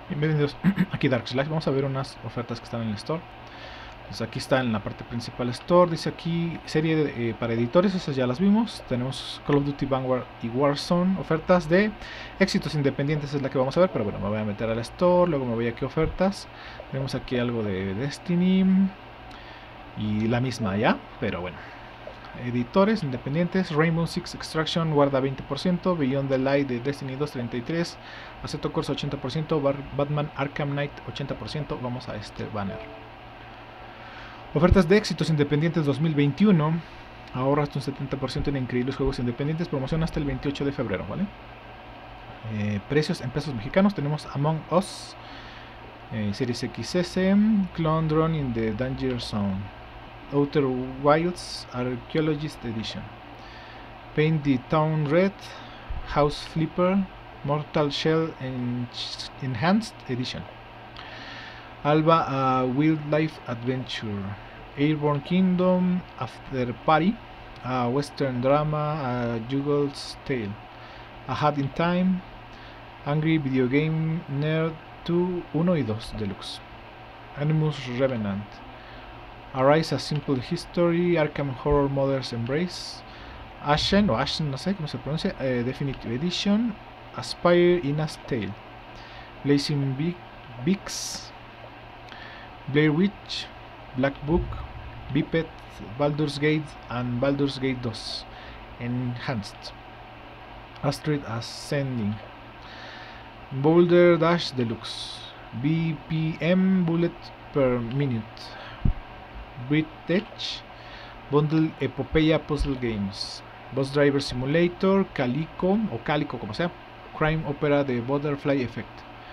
Bienvenidos aquí Dark Slash. Vamos a ver unas ofertas que están en el store. Pues aquí está en la parte principal store. Dice aquí serie para editores, esas ya las vimos. Tenemos Call of Duty Vanguard y Warzone. Ofertas de éxitos independientes es la que vamos a ver. Pero bueno, me voy a meter al store. Luego me voy aquí a ofertas. Tenemos aquí algo de Destiny. Y la misma ya. Pero bueno. Editores independientes: Rainbow Six Extraction guarda 20%, Beyond the Light de Destiny 2 33%, Assetto Corsa 80%, Batman Arkham Knight 80%. Vamos a este banner. Ofertas de éxitos independientes 2021. Ahorra hasta un 70% en increíbles juegos independientes. Promoción hasta el 28 de febrero, ¿vale? Precios en pesos mexicanos. Tenemos Among Us, Series XS, Clone Drone in the Danger Zone, Outer Wilds Archaeologist Edition, Paint the Town Red, House Flipper, Mortal Shell Enhanced Edition, Alba a Wildlife Adventure, Airborne Kingdom, After Party, a Western Drama, a Juggle's Tale, A Hat in Time, Angry Video Game Nerd 2, 1 y 2 Deluxe, Animus Revenant, Arise, A Simple History, Arkham Horror Mother's Embrace, Ashen, o Ashen, no sé cómo se pronuncia, Definitive Edition, Aspire, Ina's Tale, Blazing Beaks, Blair Witch, Black Book, Biped, Baldur's Gate and Baldur's Gate 2 Enhanced, Astrid Ascending, Boulder Dash Deluxe, BPM Bullet per Minute, Bridge Bundle Epopeya Puzzle Games, Bus Driver Simulator, Calico o Calico como sea, Crime Opera de Butterfly Effect.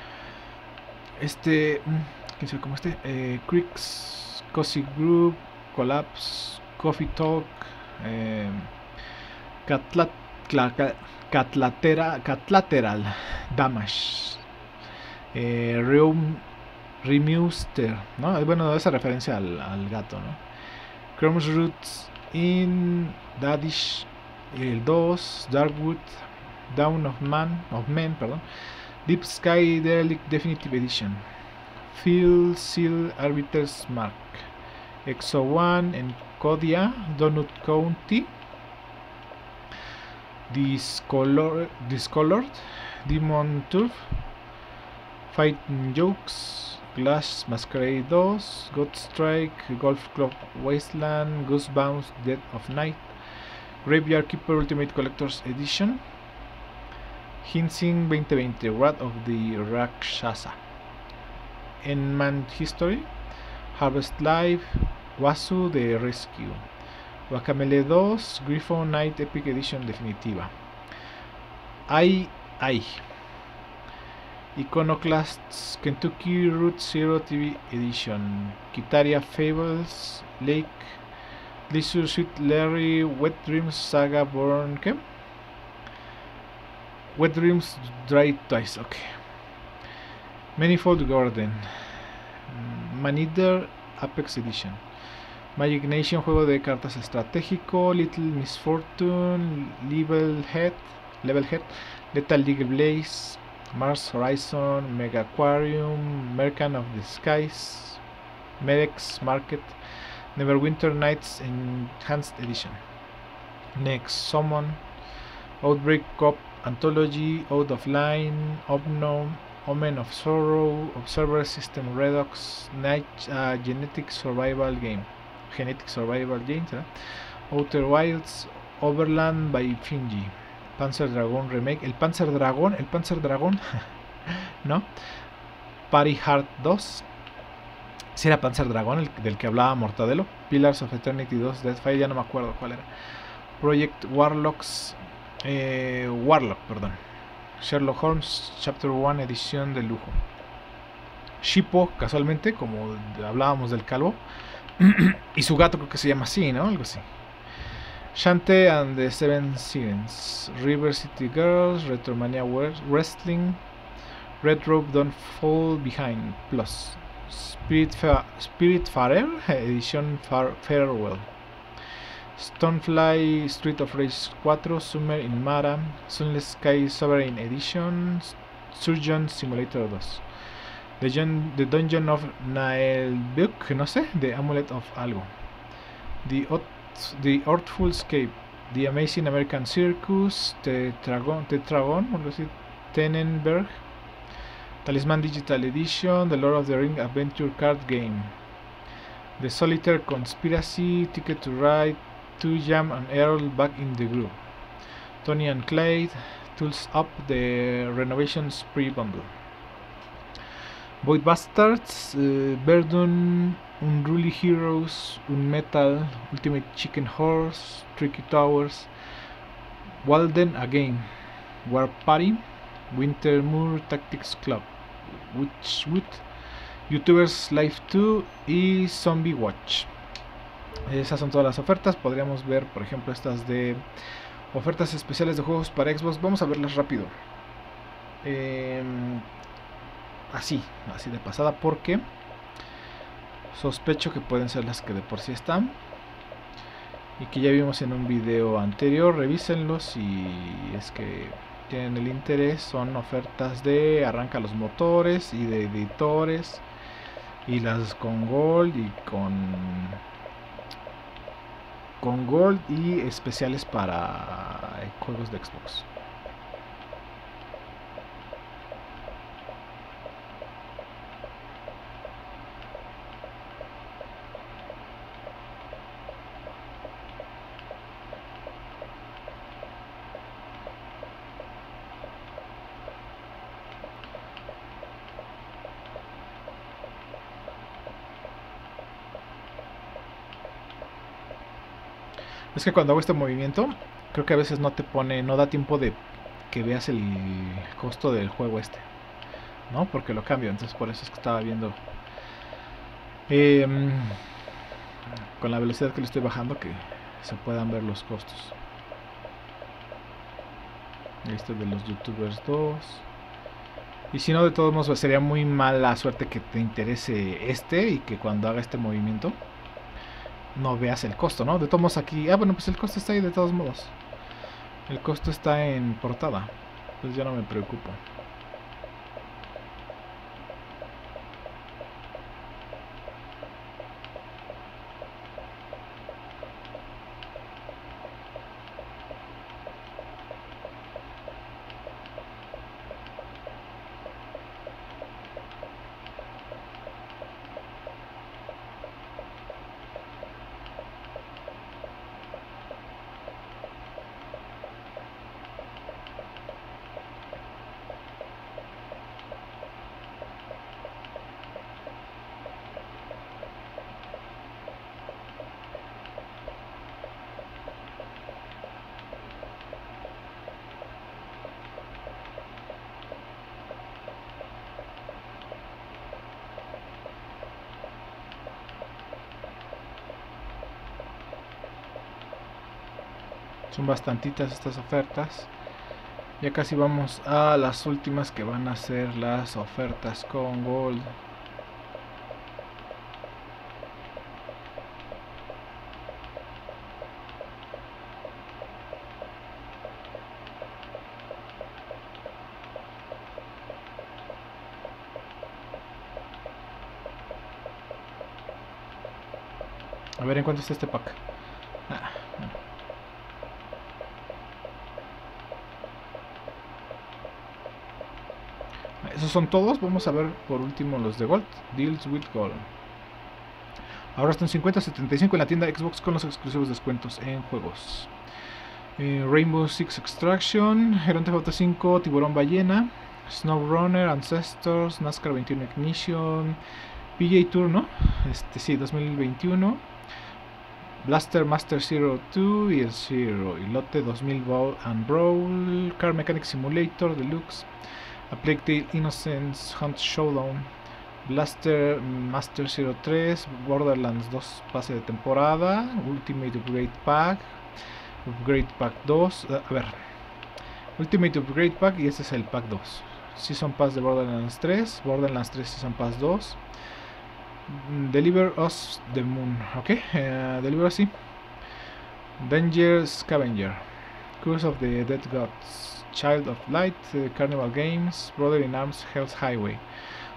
¿Quién sabe cómo Cricks, Cozy Group, Collapse, Coffee Talk, Catlateral Damage, Remuster, ¿no? Bueno, esa referencia al gato, ¿no? Chrome's Roots in Dadish, el 2, Darkwood, Dawn of Men, perdón, Deep Sky Derelict Definitive Edition, Phil Seal Arbiter's Mark, Exo One, Encodia, Donut County, Discolored, Demon Turf, Fighting Jokes, Glass Masquerade 2, God Strike, Golf Club Wasteland, Goosebumps Dead of Night, Graveyard Keeper Ultimate Collector's Edition, Hinsing 2020, Wrath of the Rakshasa, Enman History, Harvest Live, Wasu de Rescue, Guacamele 2, Griffon Night Epic Edition definitiva, Ai, Iconoclasts Kentucky Route Zero TV Edition, Kitaria Fables, Lake, Leisure Suit Larry, Wet Dreams Saga Born, ¿qué? Wet Dreams Dry Twice, ok. Manifold Garden, Maneater Apex Edition, Magic Nation, juego de cartas estratégico, Little Misfortune, Levelhead, Lethal League Blaze, Mars Horizon, Mega Aquarium, Merchant of the Skies, Medex Market, Neverwinter Nights Enhanced Edition, Next Summon, Outbreak Cop Anthology, Out of Line, Omen of Sorrow, Observer System Redux, Night Genetic Survival Game, ¿será? Outer Wilds, Overland by Finji, Panzer Dragon Remake, el Panzer Dragon ¿no? Party Hard 2, si era Panzer Dragon el del que hablaba Mortadelo, Pillars of Eternity 2, Deathfire, ya no me acuerdo cuál era, Project Warlock, Sherlock Holmes Chapter 1 edición de lujo, Shippo, casualmente, como hablábamos del calvo, y su gato creo que se llama así, ¿no? Algo así. Shante and the Seven Sirens, River City Girls, Retromania Wrestling, Red Rope Don't Fall Behind Plus, Spiritfarer edición Farewell, Stonefly Street of Rage 4, Summer in Mara, Sunless Sky Sovereign Edition, Surgeon Simulator 2, The Dungeon of Naelbuk, no sé, The Amulet of algo. The Artful Escape, The Amazing American Circus, Tetragon, algo así, Tenenberg, Talisman Digital Edition, The Lord of the Ring Adventure Card Game, The Solitaire Conspiracy, Ticket to Ride, 2Jam and Earl Back in the Groove, Tony and Clyde, Tools Up, The Renovation Spree Bundle, Void Bastards, Verdun, Unruly Heroes, Unmetal, Ultimate Chicken Horse, Tricky Towers, Walden Again, War Party, Wintermoor Tactics Club, Witchwood, YouTubers Live 2 y Zombie Watch. Esas son todas las ofertas. Podríamos ver, por ejemplo, estas de ofertas especiales de juegos para Xbox. Vamos a verlas rápido. Así de pasada, porque sospecho que pueden ser las que de por sí están y que ya vimos en un video anterior. Revísenlos si es que tienen el interés. Son ofertas de arranca los motores y de editores, y las con Gold y con Gold y especiales para juegos de Xbox. Es que cuando hago este movimiento, creo que a veces no da tiempo de que veas el costo del juego ¿no? Porque lo cambio, entonces por eso es que estaba viendo con la velocidad que le estoy bajando, que se puedan ver los costos. Este de los YouTubers 2. Y si no, de todos modos sería muy mala suerte que te interese y que cuando haga este movimiento no veas el costo, ¿no? De todos modos aquí, bueno, pues el costo está ahí de todos modos. El costo está en portada, pues ya no me preocupo. Son bastantitas estas ofertas. Ya casi vamos a las últimas, que van a ser las ofertas con Gold. A ver en cuánto está este pack. Esos son todos. Vamos a ver por último los de Gold. Deals with Gold. Ahora están 50.75 en la tienda Xbox con los exclusivos descuentos en juegos. Rainbow Six Extraction, Grand Theft Auto 5, Tiburón Ballena, SnowRunner, Ancestors, NASCAR 21 Ignition, PGA Tour, ¿no? Sí, 2021. Blaster Master Zero 2 y el Zero. Y Lote 2000 Ball and Brawl, Car Mechanic Simulator Deluxe, A Plague Tale Innocence Hunt Showdown, Blaster Master Zero 3, Borderlands 2 pase de temporada, Ultimate Upgrade Pack, Upgrade Pack 2, a ver, Ultimate Upgrade Pack, y este es el Pack 2. Season Pass de Borderlands 3, Borderlands 3 Season Pass 2, Deliver Us the Moon, ok, Deliver Us, sí. Danger Scavenger, Curse of the Dead Gods, Child of Light, Carnival Games, Brother in Arms, Hell's Highway,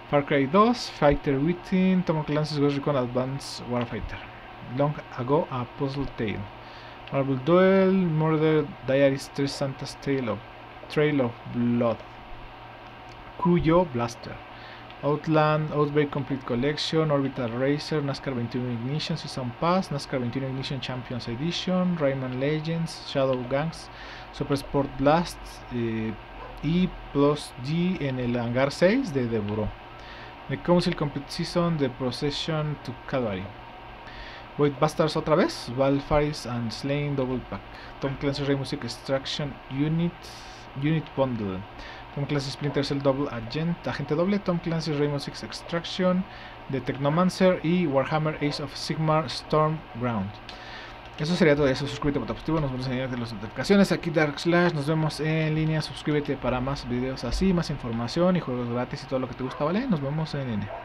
Far Cry 2, Fighter Within, Tom Clancy's Ghost Recon Advanced Warfighter, Long Ago, A Puzzle Tale, Marvel Duel, Murder Diaries 3, Santa's Trail of Blood, Cuyo Blaster, Outland, Outbreak Complete Collection, Orbital Racer, NASCAR 21 Ignition Season Pass, NASCAR 21 Ignition Champions Edition, Rayman Legends, Shadow Gangs, Super Sport Blast y Plus G en el Hangar 6 de The Bureau. The Council Complete Season, The Procession to Calvary. Void Bastards otra vez, Valfaris and Slain Double Pack, Tom Clancy's Rainbow Six Extraction Unit Bundle, Tom Clancy's Splinter Cell Double Agente Doble, Tom Clancy's Rainbow Six Extraction, The Technomancer y Warhammer Age of Sigmar Stormground. Eso sería todo eso. Suscríbete para positivo, nos vemos en el de las notificaciones. Aquí Dark Slash, nos vemos en línea. Suscríbete para más videos así, más información y juegos gratis y todo lo que te gusta, ¿vale? Nos vemos en N.